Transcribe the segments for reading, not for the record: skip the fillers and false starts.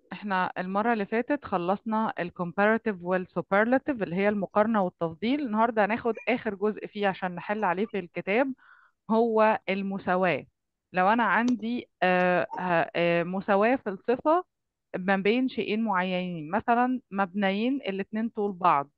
احنا المرة اللي فاتت خلصنا الكومباراتيف والسوبرلاتيف اللي هي المقارنة والتفضيل. النهاردة هناخد آخر جزء فيه عشان نحل عليه في الكتاب، هو المساواة. لو أنا عندي مساواة في الصفة ما بين شيئين معينين، مثلا مبنيين الاتنين طول بعض،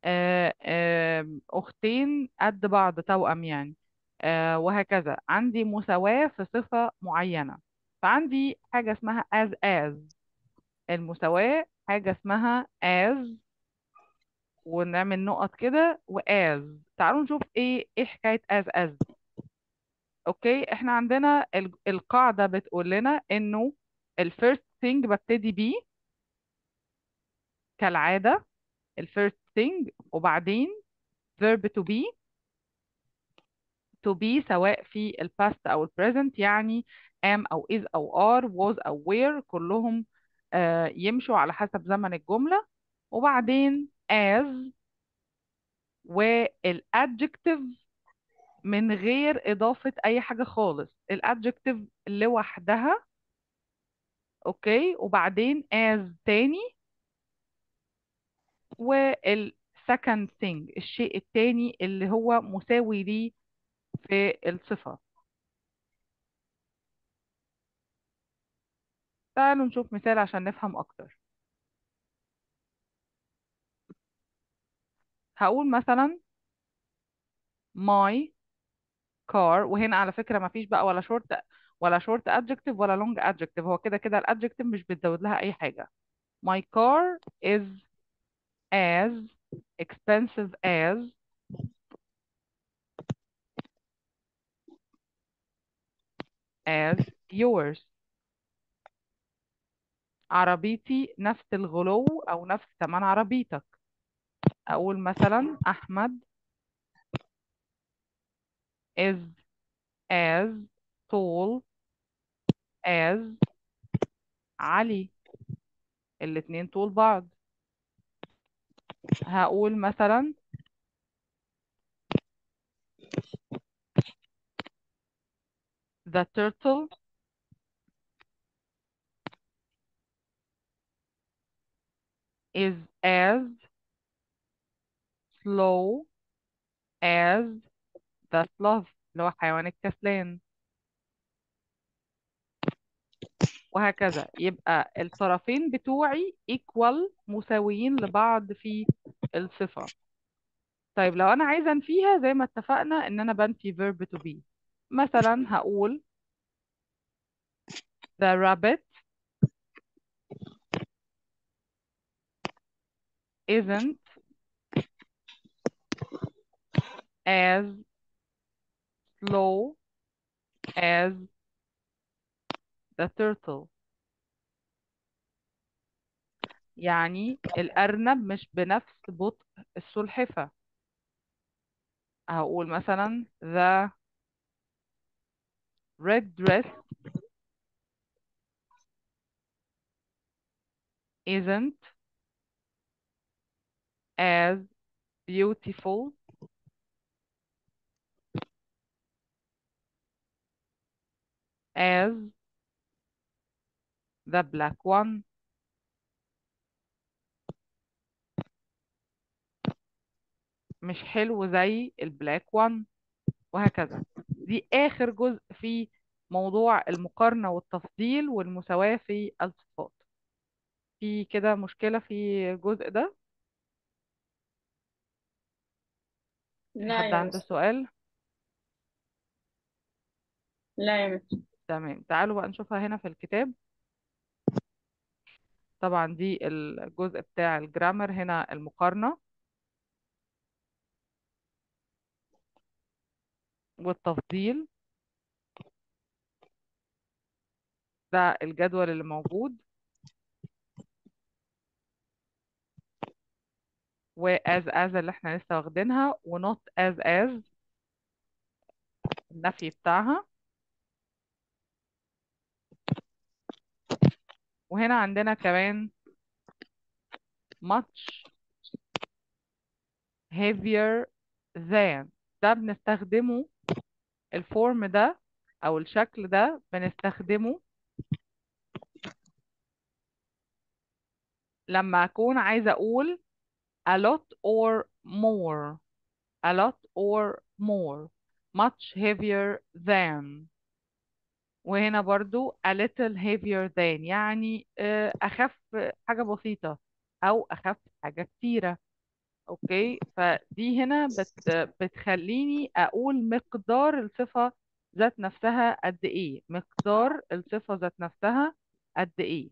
أختين قد بعض توأم يعني، وهكذا عندي مساواة في صفة معينة. فعندي حاجة اسمها as المساواة، حاجة اسمها as، ونعمل نقط كده وas. تعالوا نشوف ايه حكاية as دي. اوكي، احنا عندنا القاعدة بتقول لنا انه الفيرست thing ببتدي بيه كالعادة، الفيرست thing، وبعدين verb to be. to be سواء في الباست او البريزنت، يعني am او is او are، was او were، كلهم يمشوا على حسب زمن الجملة. وبعدين as والادجكتيف من غير إضافة أي حاجة خالص، الادجكتيف لوحدها. أوكي، وبعدين as تاني، والsecond thing الشيء التاني اللي هو مساوي ليه في الصفة. تعالوا نشوف مثال عشان نفهم أكتر. هقول مثلا my car، وهنا على فكرة ما فيش بقى ولا short adjective ولا long adjective، هو كده كده الادجكتيف مش بتزود لها أي حاجة. my car is as expensive as yours. عربيتي نفس الغلو أو نفس ثمن عربيتك. أقول مثلا أحمد is as tall as علي، الاتنين طول بعض. هقول مثلا the turtle is as slow as the sloth، اللي هو حيوان الكسلان. وهكذا يبقى الطرفين بتوعي equal، مساويين لبعض في الصفة. طيب لو أنا عايزة أنفيها، زي ما اتفقنا إن أنا بنفي verb to be. مثلا هقول the rabbit isn't as slow as the turtle. يعني الأرنب مش بنفس بطء السلحفة. هقول مثلا the red dress isn't as beautiful as the black one. مش حلو زي البلاك وان. وهكذا. دي آخر جزء في موضوع المقارنة والتفضيل والمساواة في الصفات. في كده مشكلة في الجزء ده؟ في لا حد يا عنده مس. سؤال؟ لا يا مس. تمام، تعالوا بقى نشوفها هنا في الكتاب. طبعا دي الجزء بتاع الجرامر، هنا المقارنة والتفضيل، ده الجدول اللي موجود. وas اللي احنا لسه واخدينها، ونوت as النفي بتاعها. وهنا عندنا كمان much heavier than، ده بنستخدمه، الفورم ده او الشكل ده بنستخدمه لما أكون عايزة أقول a lot or more. a lot or more. much heavier than. وهنا برضو a little heavier than، يعني أخف حاجة بسيطة، أو أخف حاجة كتيرة. أوكي، فدي هنا بتخليني أقول مقدار الصفة ذات نفسها قد إيه، مقدار الصفة ذات نفسها قد إيه.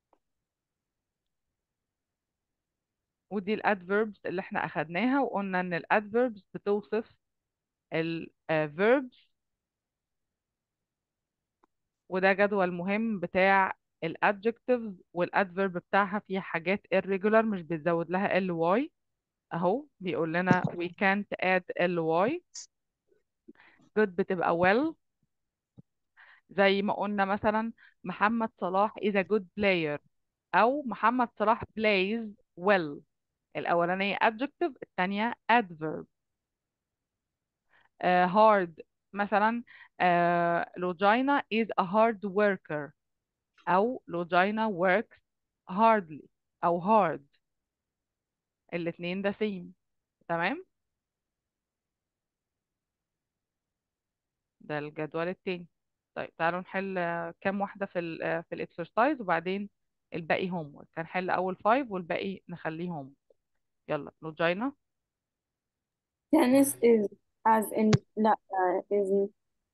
ودي الادverbs اللي احنا أخدناها، وقلنا إن الادverbs بتوصف الverbs. وده جدول مهم بتاع الادجectives، والادفيرب بتاعها فيها حاجات irregular مش بتزود لها ly. اهو بيقول لنا we can't add ly. good بتبقى well. زي ما قلنا مثلا محمد صلاح is a good player، او محمد صلاح plays well. الاولانيه adjective، الثانيه adverb. hard مثلا Logina is a hard worker، او Logina works hardly او hard. الاتنين ده same. تمام. ده الجدول التاني. طيب تعالوا نحل كام واحدة في الاكسرسايز، وبعدين الباقي هوم ورك. هنحل اول 5 والباقي نخليه هوم. يلا لوجينا. Tennis is as in لا is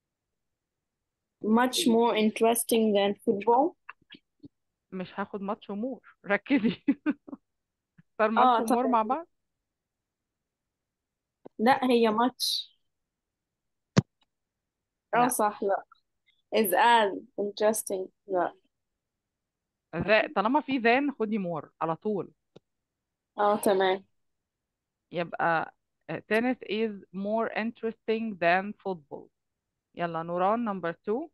much more interesting than football. مش هاخد ماتش ومور، ركزي. اختار ماتش اه ومور مع طيب، بعض. لا هي much. اه لا، صح، لا is as interesting، لا. طالما في ذان خدي مور على طول. اه تمام. يبقى tennis is more interesting than football. يلا نوران نمبر 2.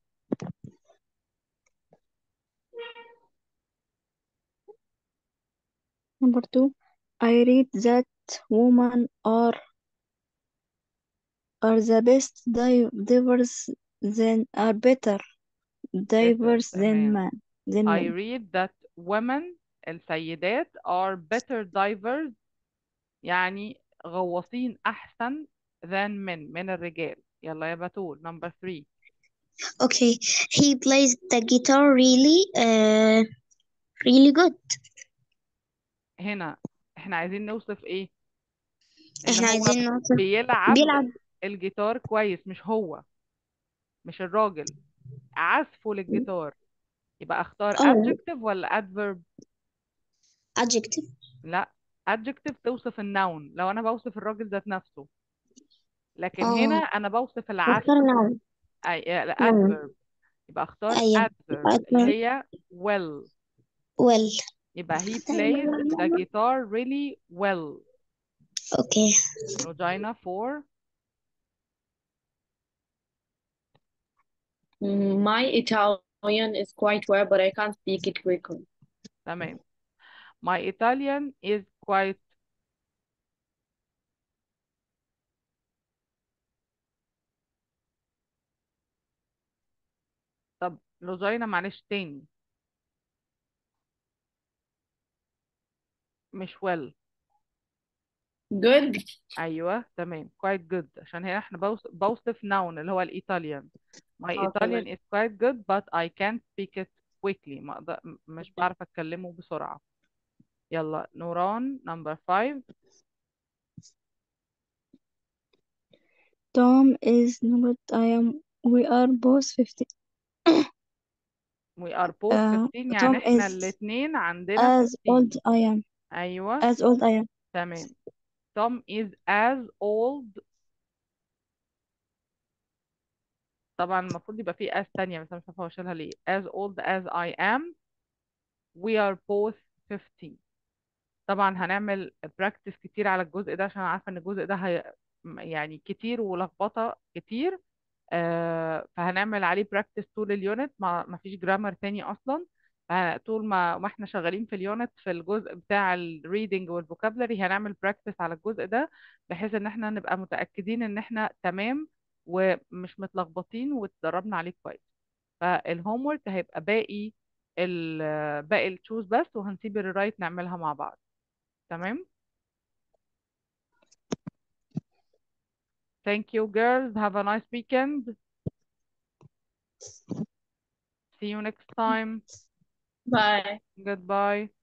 Number two, I read that women are the best divers than are better better، divers تمام. than I men. read that women، السيدات are better divers، يعني غواصين أحسن than men، من الرجال. يلا يا بتول نمبر 3. Okay, he plays the guitar really good. هنا احنا عايزين نوصف ايه؟ ان احنا هو عايزين نوصف بيلعب بيلعب. الجيتار كويس، مش هو، مش الراجل، عزفه للجيتار. يبقى اختار اه adjective ولا adverb؟ adjective. لا، adjective توصف النون لو انا بوصف الراجل ذات نفسه، لكن هنا اه انا بوصف العزف. اختار noun. اي noun. adverb. يبقى اختار ايوه adverb اللي adverb. هي well. well. يبقى he plays the guitar really well. okay. Regina 4. My Italian is quite well, but I can't speak it quickly. تمام. My Italian is quite. طب روجينا معلش تاني. مش well. Good. ايوه تمام quite good، عشان هنا احنا بوصف noun اللي هو الايطاليان. My اه Italian تمام. is quite good but I can't speak it quickly. مش بعرف اتكلمه بسرعة. يلا نوران نمبر 5. Tom is not I am we are both 50. We are both 15، يعني Tom احنا is الاتنين عندنا as old 15. I am. ايوه As old I am. تمام. Tom is as old. طبعا المفروض يبقى فيه as تانية، بس انا مش عارفة اشيلها ليه. as old as I am. We are both 15. طبعا هنعمل براكتس كتير على الجزء ده، عشان عارفة ان الجزء ده يعني كتير ولخبطة كتير. فهنعمل عليه براكتس طول اليونت، ما فيش جرامر تاني اصلا. طول ما احنا شغالين في اليونت في الجزء بتاع الريدنج والفوكابلري هنعمل براكتس على الجزء ده، بحيث ان احنا نبقى متأكدين ان احنا تمام ومش متلخبطين واتدربنا عليه كويس. فالهوم ورك هيبقى باقي باقي التشوز بس، وهنسيب الرايت نعملها مع بعض. تمام. Thank you girls, have a nice weekend. See you next time. Bye. Goodbye.